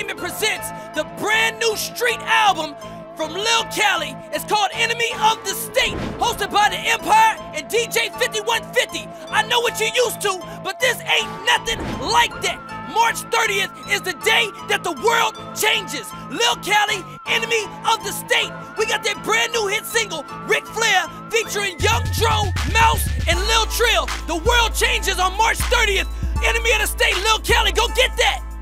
Entertainment presents the brand new street album from Lil Cali. It's called Enemy of the State, hosted by the Empire and DJ 5150. I know what you're used to, but this ain't nothing like that. March 30th is the day that the world changes. Lil Cali, Enemy of the State. We got that brand new hit single, Ric Flair, featuring Young Dro, Mouse, and Lil Trill. The world changes on March 30th. Enemy of the State, Lil Cali, go get that.